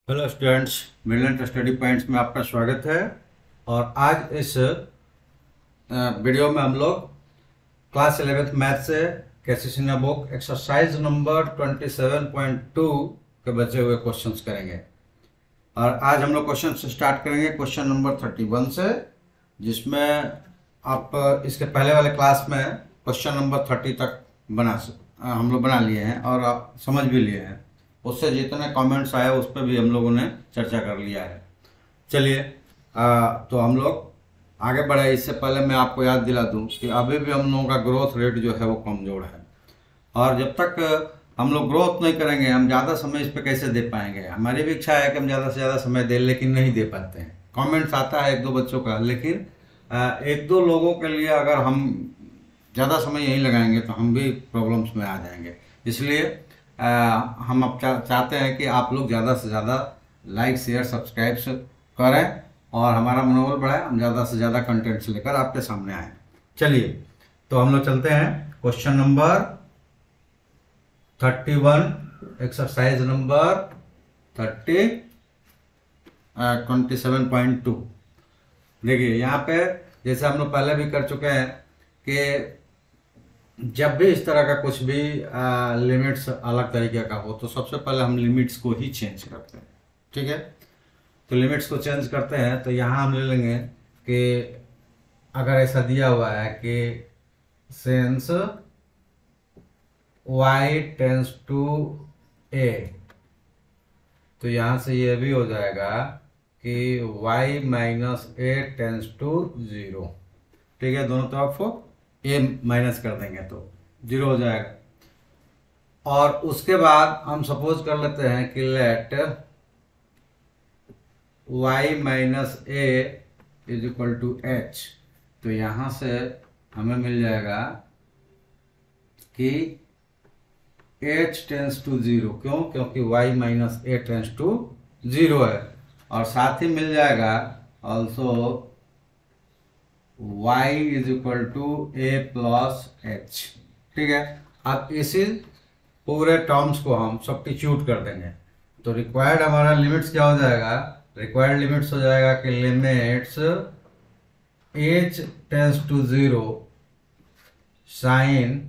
Hello students, Midland study points में आपका स्वागत है। और आज इस वीडियो में हम लोग क्लास 11th मैथ से कैसिसिना बुक एक्सरसाइज नंबर 27.2 के बचे हुए क्वेश्चंस करेंगे। और आज हम लोग क्वेश्चन से स्टार्ट करेंगे क्वेश्चन नंबर 31 से, जिसमें आप इसके पहले वाले क्लास में क्वेश्चन नंबर 30 तक हम लोग बना लिए हैं और आप समझ भी लिए हैं। उससे जितने कमेंट्स आए उस पर भी हम लोगों ने चर्चा कर लिया है। चलिए, तो हम लोग आगे बढ़े। इससे पहले मैं आपको याद दिला दूं कि अभी भी हम लोगों का ग्रोथ रेट जो है वो कमज़ोर है, और जब तक हम लोग ग्रोथ नहीं करेंगे हम ज़्यादा समय इस पर कैसे दे पाएंगे। हमारी भी इच्छा है कि हम ज़्यादा से ज़्यादा समय दें, लेकिन नहीं दे पाते हैं। कमेंट्स आता है एक दो बच्चों का, लेकिन एक दो लोगों के लिए अगर हम ज़्यादा समय यहीं लगाएंगे तो हम भी प्रॉब्लम्स में आ जाएंगे। इसलिए हम अब चाहते हैं कि आप लोग ज़्यादा से ज़्यादा लाइक शेयर सब्सक्राइब करें और हमारा मनोबल बढ़ाए, हम ज़्यादा से ज़्यादा कंटेंट्स लेकर आपके सामने आए। चलिए, तो हम लोग चलते हैं क्वेश्चन नंबर 31, एक्सरसाइज नंबर 27.2। देखिए यहाँ पे, जैसे हम लोग पहले भी कर चुके हैं कि जब भी इस तरह का कुछ भी लिमिट्स अलग तरीके का हो तो सबसे पहले हम लिमिट्स को ही चेंज करते हैं। ठीक है, तो लिमिट्स को चेंज करते हैं। तो यहाँ हम ले लेंगे कि अगर ऐसा दिया हुआ है कि since y tends to a, तो यहाँ से ये भी हो जाएगा कि y minus A tends to 0। ठीक है, दोनों तरफ a माइनस कर देंगे तो 0 हो जाएगा। और उसके बाद हम सपोज कर लेते हैं कि let y minus A is equal to H. तो यहाँ से हमें मिल जाएगा कि h टेंस टू 0। क्यों? क्योंकि y minus A tends to 0 है। और साथ ही मिल जाएगा also y is equal to A plus H. ठीक है, अब इसी पूरे टर्म्स को हम सब्स्टिट्यूट कर देंगे। तो रिक्वायर्ड हमारा लिमिट्स क्या हो जाएगा? रिक्वायर्ड लिमिट्स हो जाएगा कि limits h tends to 0 sine,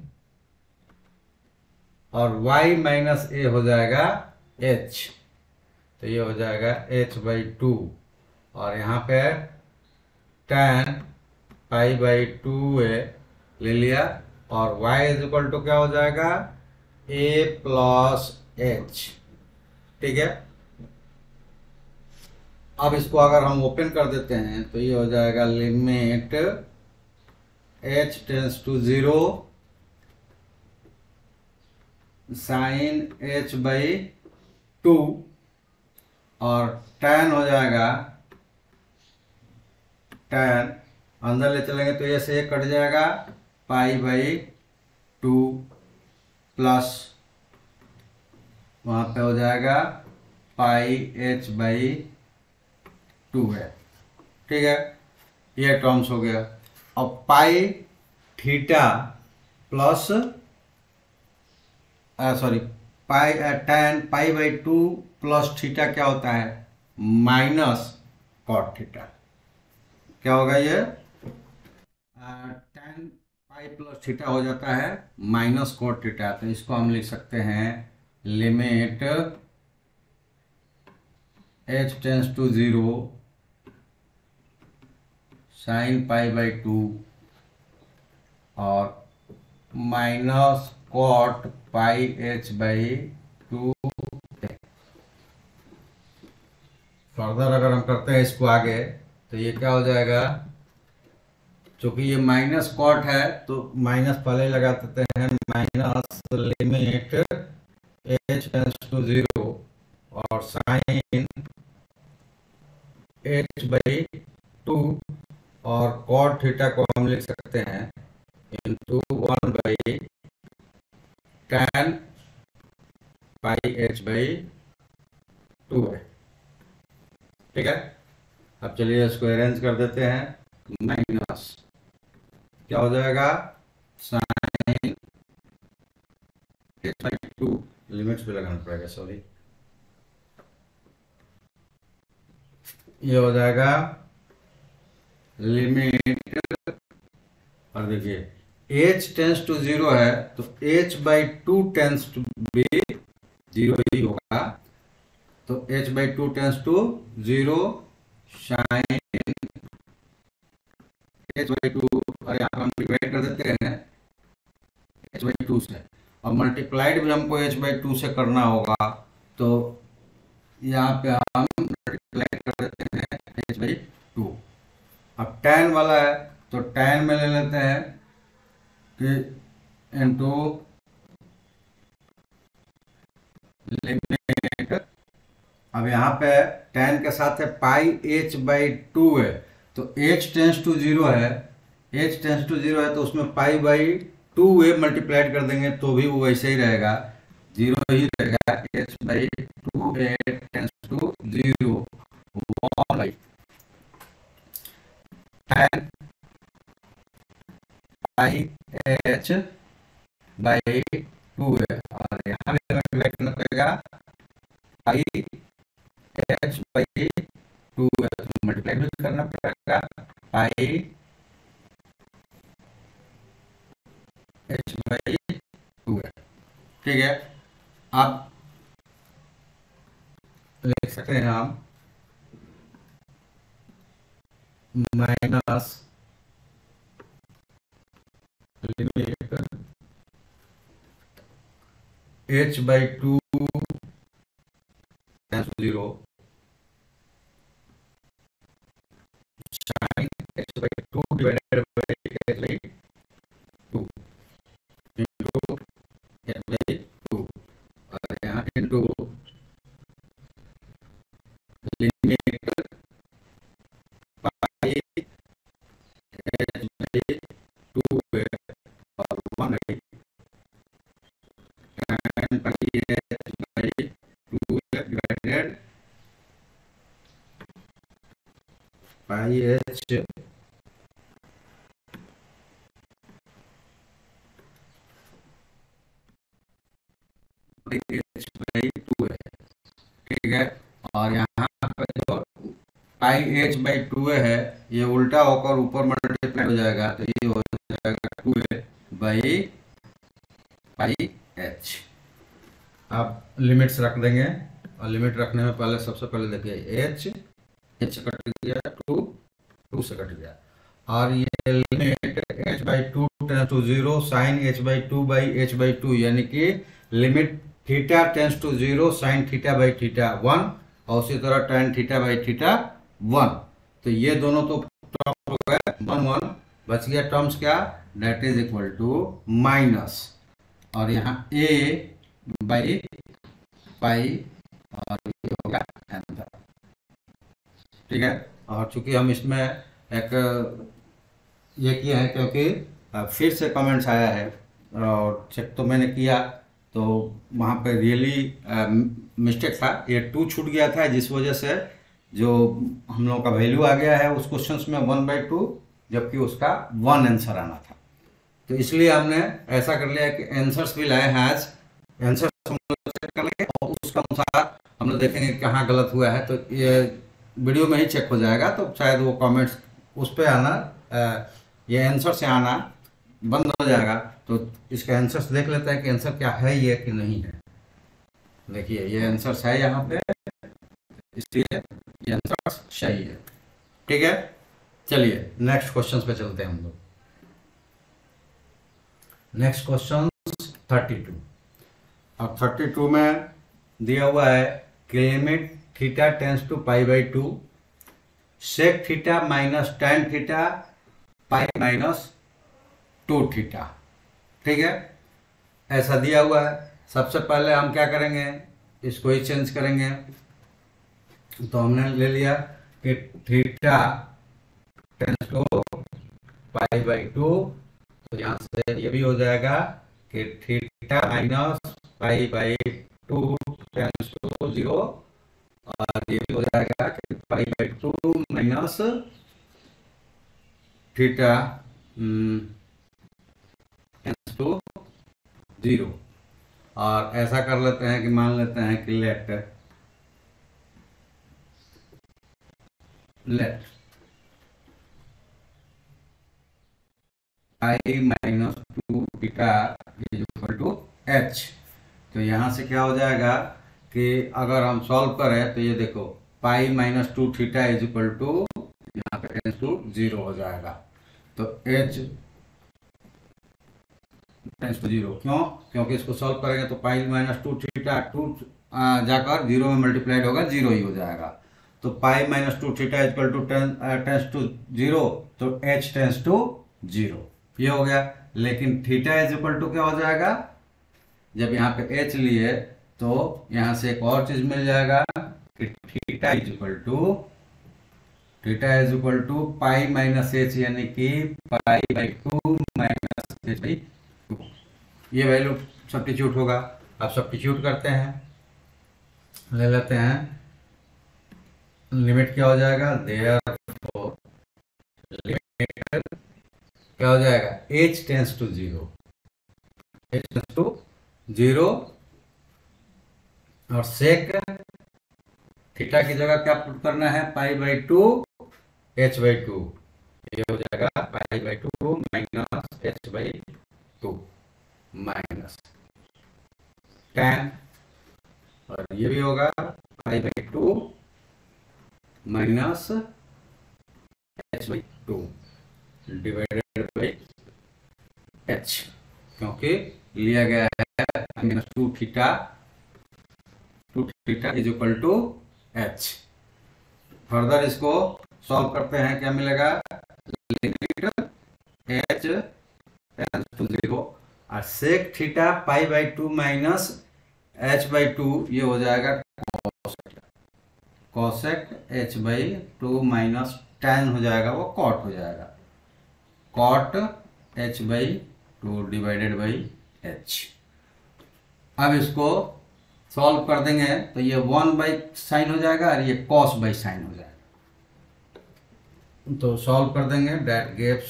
और y माइनस ए हो जाएगा h। तो ये हो जाएगा h/2, और यहाँ पे tan π/2a ले लिया, और y इज इक्वल टू क्या हो जाएगा? a plus H. ठीक है, अब इसको अगर हम ओपन कर देते हैं तो ये हो जाएगा limit h tends to 0 sine h/2, और tan हो जाएगा, tan अंदर ले चलेंगे तो ये से कट जाएगा π/2 प्लस वहाँ पे हो जाएगा πh/2 है। ठीक है, ये टर्म्स हो गया। अब pi theta plus sorry pi tan π/2 plus theta क्या होता है? Minus cot theta. क्या होगा ये? tan पाई प्लस थीटा हो जाता है माइनस कॉट थीटा। तो इसको हम लिख सकते हैं limit h tends to 0 sine π/2 और माइनस कॉट πh/2। फर्दर अगर हम करते हैं इसको आगे तो ये क्या हो जाएगा? चूंकि ये माइनस कॉट है तो माइनस पहले लगा देते हैं, minus limit h tends to 0 और साइन h/2, और कॉट थीटा को हम लिख सकते हैं इंटू 1/tan πh/2 है। ठीक है, अब चलिए इसको अरेंज कर देते हैं। माइनस क्या हो जाएगा? साइन h/2, लिमिट्स पे लगाना पड़ेगा, सॉरी। ये हो जाएगा लिमिट, और देखिए h टेंस टू 0 है तो h/2 टेंस टू बी 0 ही होगा, तो h/2 tends to 0 sine h/2, और यहाँ हम डिवाइड कर देते हैं h/2 से, और मल्टीप्लाइड भी हमको h/2 से करना होगा, तो यहाँ पे हम मल्टीप्लाई कर देते हैं h/2। अब tan वाला है तो tan में ले लेते हैं कि इनटू लिमिट, अब यहाँ पे tan के साथ है पाई h/2 है, तो h टेंस टू 0 है, h टेंस टू 0 है तो उसमें पाई/2 मल्टीप्लाइड कर देंगे तो भी वो वैसे ही रहेगा, 0 ही रहेगा, h/2 tends to 0 1 tan pi h/2 है, और यहाँ भी हमें डिवाइड करना पड़ेगा, पाई h/2 है तो मल्टीप्लाई भी करना पड़ेगा, पाई h/2 है। ठीक है, अब लिख सकते हैं हम minus limit h/2 tends to 0 sine h/2 divided by h/2 into h/2, और यहाँ इंटू लिमिट पाई h/2 है और 1 है, tan pi h/2 divided pi h h/2 है। ठीक है, और यहाँ पे जो पाई h/2 है ये उल्टा होकर ऊपर मल्टीप्लाई हो जाएगा, तो ये हो जाएगा 2a/पाई h। आप लिमिट्स रख देंगे, और लिमिट रखने में पहले सबसे पहले देखिए h कट गया, 2 से कट गया, और ये limit h/2 tends to 0 sign h/2/h/2, यानी कि limit theta tends to 0 sine θ/θ 1, और उसी तरह tan θ/θ 1, तो ये दोनों तो टर्म हो गए 1 1, बच गया टर्म्स क्या, that is equal to minus, और यहाँ a/पाई, और ये हो गया आंसर। ठीक है, और चूंकि हम इसमें एक ये किया है क्योंकि फिर से कमेंट्स आया है, और चेक तो मैंने किया तो वहाँ पे रियली मिस्टेक था, ये 2 छूट गया था, जिस वजह से जो हम लोगों का वैल्यू आ गया है उस क्वेश्चन में 1/2, जबकि उसका 1 आंसर आना था, तो इसलिए हमने ऐसा कर लिया कि आंसर्स भी लाए हैं आज, आंसर हम लोग चेक कर लेंगे और उसका अनुसार हम लोग देखेंगे कहाँ गलत हुआ है, तो ये वीडियो में ही चेक हो जाएगा, तो शायद वो कमेंट्स उस पर आना, ये आंसर से आना बंद हो जाएगा, तो इसके आंसर्स देख लेते हैं कि आंसर क्या है ये कि नहीं है। देखिए ये आंसर्स है यहाँ पे, इसलिए ये आंसर सही है। ठीक है, चलिए नेक्स्ट क्वेश्चन पे चलते हैं हम लोग। Next question 32। अब 32 में दिया हुआ है कि limit theta tends to pi sec theta minus tan theta pi minus 2 theta. ठीक है, ऐसा दिया हुआ है। सबसे पहले हम क्या करेंगे, इसको ही चेंज करेंगे, तो हमने ले लिया कि थीटा टेंस टू पाई/2, तो यहाँ से ये भी हो जाएगा कि theta minus pi tends to 0, और ये भी हो जाएगा कि pi minus theta tends to 0, और ऐसा कर लेते हैं कि मान लेते हैं कि let let pi minus 2 theta is equal to H. तो यहाँ से क्या हो जाएगा कि अगर हम सॉल्व करें तो ये देखो pi minus 2 theta is equal to यहाँ पे टेंस टू 0 हो जाएगा। तो एच टेंस टू 0 क्यों? क्योंकि इसको सॉल्व करेंगे तो पाई माइनस 2 थीटा 2 जाकर 0 में मल्टीप्लाइड होगा, 0 ही हो जाएगा। तो pi minus 2 theta equal to tends to 0, तो एच टेंस टू 0 ये हो गया। लेकिन थीटा इज इक्वल टू क्या हो जाएगा? जब यहाँ पे एच लिए तो यहाँ से एक और चीज मिल जाएगा कि theta is equal to pi minus H, यानी कि pi by 2 minus H by 2। ये वैल्यू सब्स्टिट्यूट होगा। अब सब्स्टिट्यूट करते हैं, ले लेते हैं, लिमिट क्या हो जाएगा? देयरफॉर लिमिट क्या हो जाएगा? h tends to 0, h tends to 0 और सेक थीटा की जगह क्या पुट करना है? Pi by 2 h by 2। ये हो जाएगा pi by 2 minus h by 2 minus tan, और ये भी होगा pi by 2 minus h by 2 divided by h, क्योंकि लिया गया है minus 2 theta is equal to h। Further इसको सॉल्व करते हैं, क्या मिलेगा? लिमिट h टेंस टू 0 और sec theta pi by 2 minus h by 2, ये हो जाएगा cosec h by 2 minus tan हो जाएगा, वो कॉट हो जाएगा, cot h by 2 divided by h। अब इसको सॉल्व कर देंगे तो ये 1 बाई साइन हो जाएगा और ये कॉस बाई साइन हो जाएगा। तो सॉल्व कर देंगे, that gives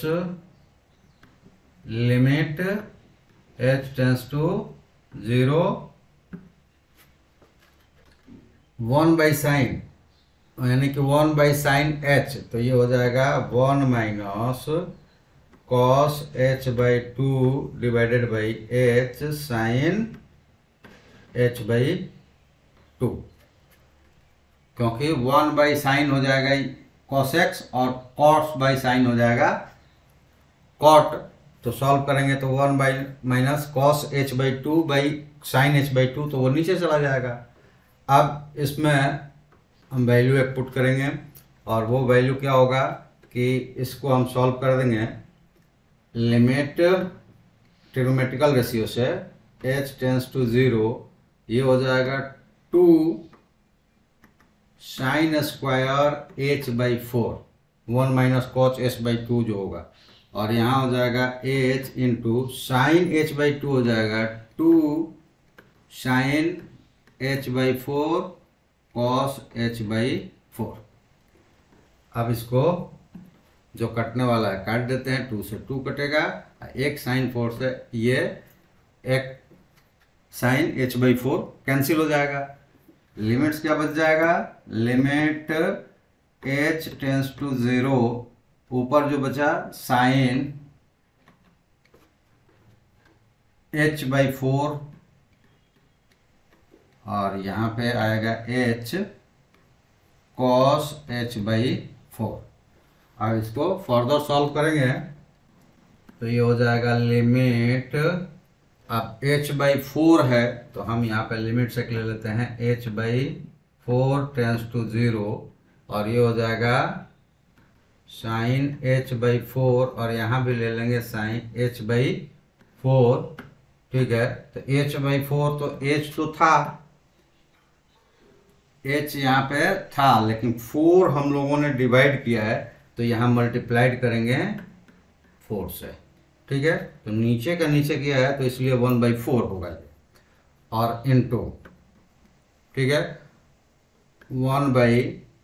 limit h tends to 0 1 by sine, यानी कि 1 बाई साइन h, तो ये हो जाएगा 1 minus cos h by 2 divided by h sine h by 2, क्योंकि 1 बाई साइन हो जाएगा कॉस x और कॉस बाई साइन हो जाएगा कॉट। तो सॉल्व करेंगे तो 1 by minus cos h by 2 by sine h by 2, तो वो नीचे चला जाएगा। अब इसमें हम वैल्यू एक पुट करेंगे और वो वैल्यू क्या होगा कि इसको हम सॉल्व कर देंगे, लिमिट ट्रिग्नोमेट्रिकल रेशियो से h टेंस टू 0, ये हो जाएगा 2 sine square h by 4, 1 minus cos h by 2 जो होगा, और यहाँ हो जाएगा h into sine h by 2 हो जाएगा 2 sine h by 4 cos h by 4। अब इसको जो कटने वाला है काट देते हैं, 2 से 2 कटेगा, एक साइन 4 से ये एक साइन h बाई 4 कैंसिल हो जाएगा। लिमिट्स क्या बच जाएगा? लिमिट h टेंस टू 0, ऊपर जो बचा साइन h बाई 4 और यहाँ पे आएगा h कॉस h बाई 4। अब इसको फर्दर सॉल्व करेंगे तो ये हो जाएगा लिमिट, अब h बाई 4 है तो हम यहाँ पे लिमिट से ले लेते हैं h बाई 4 टेंस टू 0, और ये हो जाएगा साइन h बाई 4, और यहाँ भी ले लेंगे साइन h बाई 4, ठीक है। तो h बाई 4, तो h तो था, h यहाँ पे था, लेकिन 4 हम लोगों ने डिवाइड किया है तो यहाँ मल्टीप्लाइड करेंगे 4 से, ठीक है। तो नीचे का नीचे किया है तो इसलिए 1 बाई 4 होगा ये, और इनटू, ठीक है, 1 बाई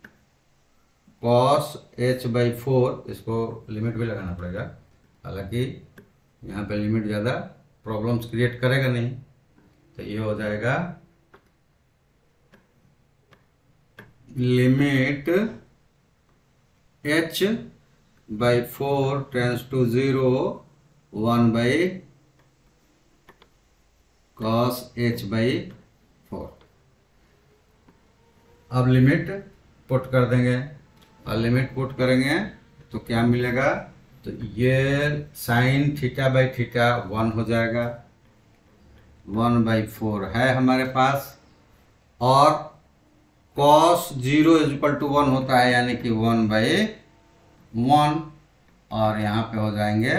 कॉस h बाई 4, इसको लिमिट भी लगाना पड़ेगा, हालांकि यहाँ पे लिमिट ज़्यादा प्रॉब्लम्स क्रिएट करेगा नहीं। तो ये हो जाएगा limit h by 4 tends to 0, 1 by cos h by 4। अब लिमिट पुट कर देंगे, और लिमिट पुट करेंगे तो क्या मिलेगा, तो ये साइन थीटा बाई थीटा 1 हो जाएगा, 1/4 है हमारे पास, और cos 0 = 1 होता है, यानी कि 1/1, और यहाँ पे हो जाएंगे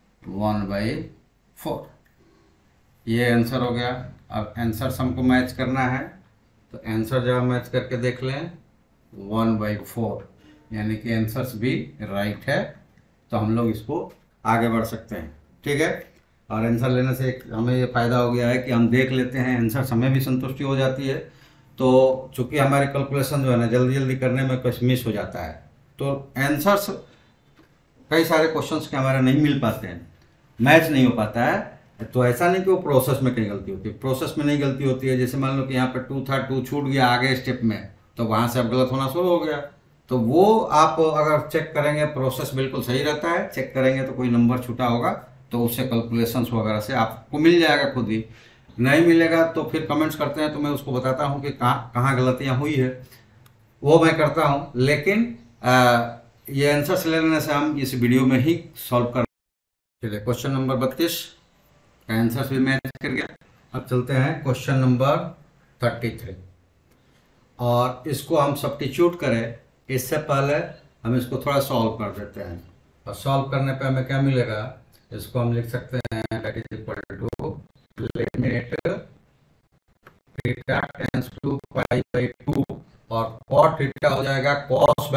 1/4। ये आंसर हो गया। अब आंसर हमको मैच करना है, तो आंसर जब मैच करके देख लें 1/4, यानी कि आंसर्स भी राइट है, तो हम लोग इसको आगे बढ़ सकते हैं। ठीक है, और आंसर लेने से एक हमें ये फ़ायदा हो गया है कि हम देख लेते हैं, आंसर हमें भी संतुष्टि हो जाती है। तो चूंकि हमारी कैलकुलेशन जो है ना जल्दी जल्दी करने में कुछ मिस हो जाता है, तो आंसर्स कई सारे क्वेश्चंस के हमारे नहीं मिल पाते हैं, मैच नहीं हो पाता है। तो ऐसा नहीं कि वो प्रोसेस में कहीं गलती होती है, प्रोसेस में नहीं गलती होती है। जैसे मान लो कि यहाँ पर 2 था, 2 छूट गया आगे स्टेप में, तो वहाँ से अब गलत होना शुरू हो गया। तो वो आप अगर चेक करेंगे, प्रोसेस बिल्कुल सही रहता है, चेक करेंगे तो कोई नंबर छूटा होगा तो उससे कैलकुलेशंस वगैरह से आपको मिल जाएगा खुद ही। नहीं मिलेगा तो फिर कमेंट्स करते हैं, तो मैं उसको बताता हूँ कि कहाँ गलतियाँ हुई है, वो मैं करता हूँ। लेकिन ये आंसर लेने से हम इस वीडियो में ही सॉल्व कर। चलिए क्वेश्चन नंबर 32 का आंसर भी मैच कर गया। अब चलते हैं क्वेश्चन नंबर 33, और इसको हम सब्स्टिट्यूट करें इससे पहले हम इसको थोड़ा सॉल्व कर देते हैं, और सॉल्व करने पे हमें क्या मिलेगा, इसको हम लिख सकते हैं that is equal to limit theta tends to π/2, और cot थीटा हो जाएगा cos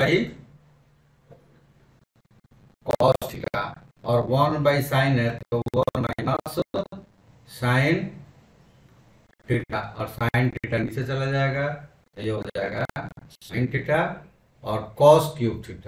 थीटा, और 1/sin है तो 1 - sin थीटा, और sin थीटा नीचे चला जाएगा, ये हो जाएगा sin थीटा, और cos cube theta,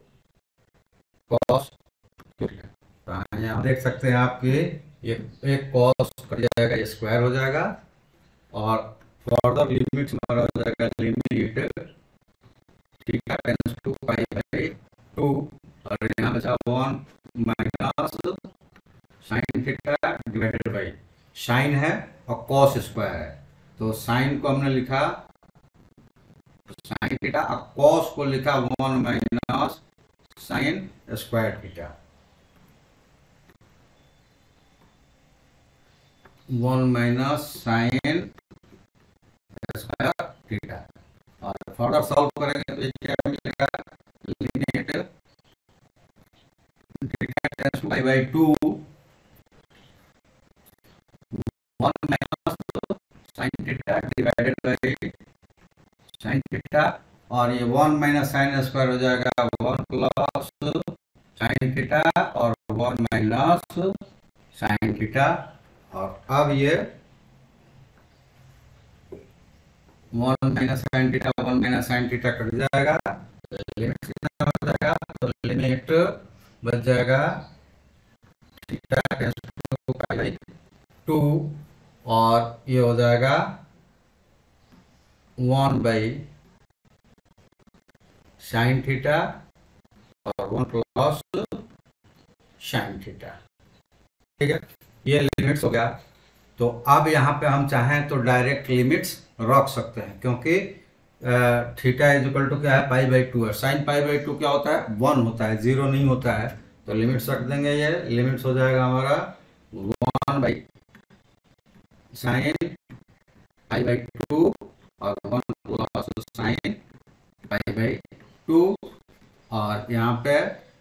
cos cube theta. यहाँ देख सकते हैं आपके ये एक cos कट जाएगा, ये स्क्वायर हो जाएगा, और फर्दर लिमिट हमारा हो जाएगा लिमिट थीटा टेंड्स टू π/2, और यहाँ बचा 1 - sin theta divided by sine है और cos स्क्वायर है, तो साइन को हमने लिखा sin थीटा, और cos को लिखा 1 - sin square theta, 1 - sin square theta. और फर्दर सॉल्व करेंगे तो ये क्या मिलेगा, limit theta tends to π/2, 1 - sin theta divided by sin theta, और ये 1 - sin स्क्वायर हो जाएगा 1 + sin थीटा, और 1 - sin थीटा, और अब ये 1 - sin theta 1 - sin theta cut जाएगा, लिमिट कितना हो जाएगा, तो लिमिट बच जाएगा थीटा टेंड्स टू π/2, और ये हो जाएगा 1/sin थीटा, और 1 + sin थीटा। ठीक है, ये लिमिट्स हो गया। तो अब यहाँ पे हम चाहें तो डायरेक्ट लिमिट्स रख सकते हैं, क्योंकि थीटा = क्या है, π/2 है। sin π/2 क्या होता है, 1 होता है, 0 नहीं होता है। तो लिमिट्स रख देंगे, ये लिमिट्स हो जाएगा हमारा 1/sin π/2 और 1 + sin π/2, और यहाँ पे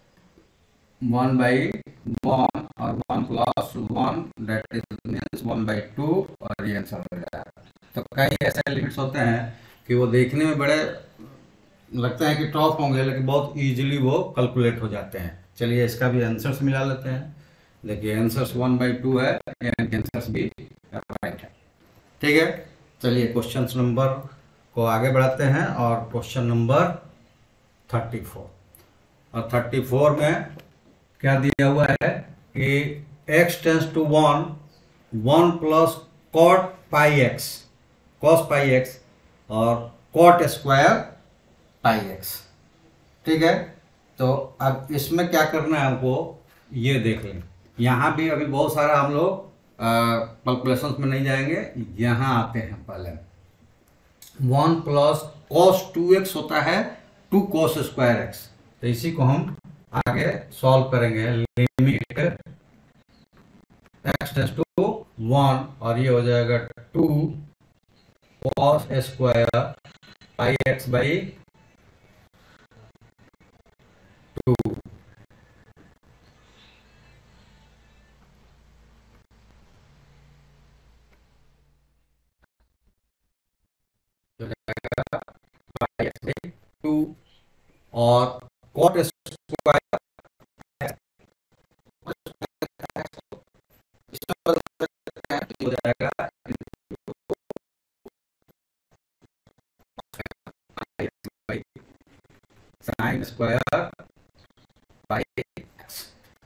1/1 और 1 + 1 दैट इज मींस 1/2, और ये आंसर हो जाएगा। तो कई ऐसे लिमिट्स होते हैं कि वो देखने में बड़े लगते हैं कि टफ होंगे, लेकिन बहुत इजीली वो कैलकुलेट हो जाते हैं। चलिए इसका भी आंसर्स मिला लेते हैं। देखिए आंसर्स 1/2 है, यानी आंसर्स भी राइट है। ठीक है, चलिए क्वेश्चन नंबर को आगे बढ़ाते हैं, और क्वेश्चन नंबर 34, और 34 में क्या दिया हुआ है कि x tends to 1 + cot πx, cos πx, और cot स्क्वायर πx। ठीक है, तो अब इसमें क्या करना है हमको, ये देख लें। यहाँ भी अभी बहुत सारा हम लोग कैलकुलेशंस में नहीं जाएंगे, यहाँ आते हैं पहले। 1 प्लस कॉस 2x होता है 2 कॉस स्क्वायर एक्स। तो इसी को हम आगे सॉल्व करेंगे। लिमिट x टेंड्स टू 1 और ये हो जाएगा 2 cos square pi x by 2। Pi x by 2 और कॉट स्क्वायर हो जाएगा sine square by x.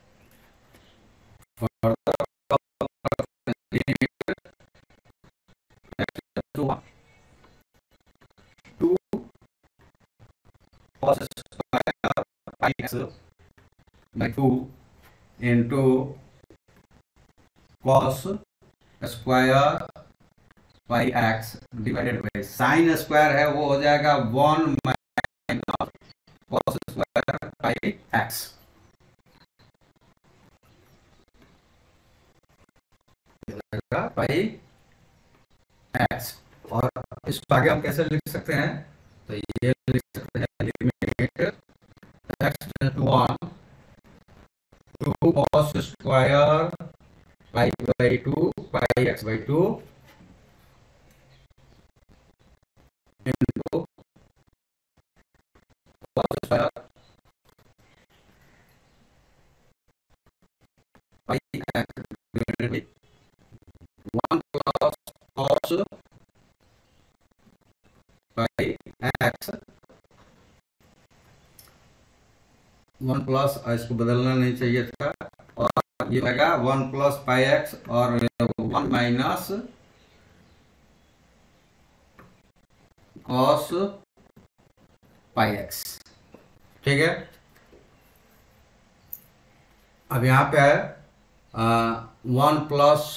Two cos square by x by 2 into cos square by x divided by sine square है वो हो जाएगा 1 minus cos square by x. By x. और इसको आगे हम कैसे लिख सकते हैं, तो ये लिख सकते हैं limit x tends to 1 2 cos square pi by 2 pi x by 2 into cos square pi x divided by 1 plus cos pi x 1 plus, इसको बदलना नहीं चाहिए था, और ये आएगा 1 प्लस पाई एक्स और 1 माइनस कॉस पाई एक्स। ठीक है, अब यहाँ पे है 1 प्लस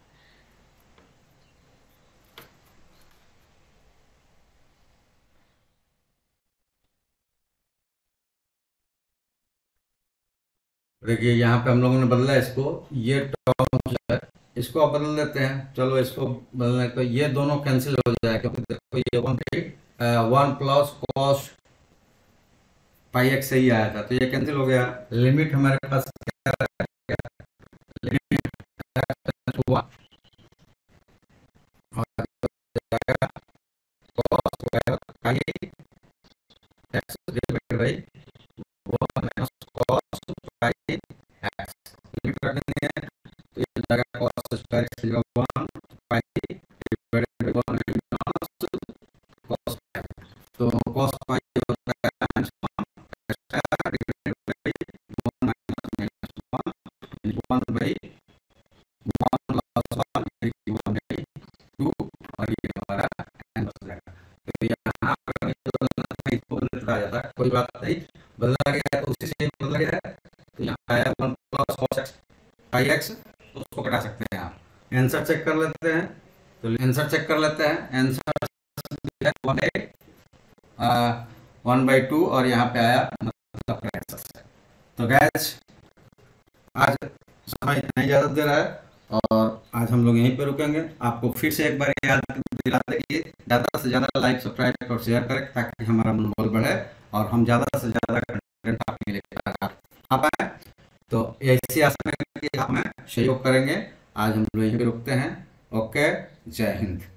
देखिए यहाँ पे हम लोगों ने बदला इसको, ये टर्म है इसको आप बदल देते हैं। चलो इसको बदलने तो ये दोनों कैंसिल हो जाएगा, क्योंकि देखो ये 1 प्लस कॉस पाई एक्स से ही आया था, तो ये कैंसिल हो गया। लिमिट हमारे पास क्या रहेगा, लिमिट हुआ और cos square pi x divided by 1 minus cos pi x. Limit कर देंगे तो ये जाएगा cos square x 1 pi divided by 1 minus cos pi. तो cos पाई होता है -1 divided by 1 minus 1 by 1 plus 1 by 2 और ये हमारा आंसर है। तो यहाँ पर इसको बदलना जाता है, कोई बात नहीं, बदला गया तो उसी से बदला गया है। तो यहाँ आया 1 plus cos x pi x, तो उसको घटा सकते हैं आप। आंसर चेक कर लेते हैं, तो आंसर चेक कर लेते हैं। आंसर 1/2 और यहाँ पे आया मतलब आंसर। तो गैस आज समय इतना ही इजाजत दे रहा है और आज हम लोग यहीं पे रुकेंगे। आपको फिर से एक बार याद दिला दें कि ज़्यादा से ज़्यादा लाइक सब्सक्राइब और शेयर करें, ताकि हमारा मनोबल बढ़े और हम ज़्यादा से ज़्यादा कंटेंट आपके लिए आ पाए। तो ऐसी आशा है कि हमें सहयोग करेंगे। आज हम लोग यहीं पे रुकते हैं। ओके, जय हिंद।